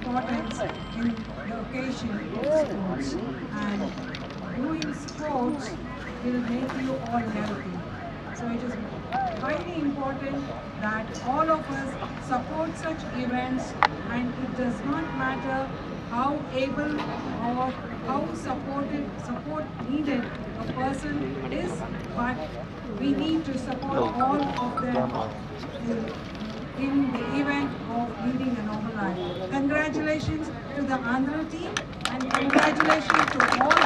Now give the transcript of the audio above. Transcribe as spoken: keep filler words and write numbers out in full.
importance in the occasion of sports, and doing sports will make you all healthy. So it is highly important that all of us support such events, and it does not matter how able or how supported, support needed a person is, but we need to support all of them in the event of leading a normal life. Congratulations to the Andhra team, and congratulations to all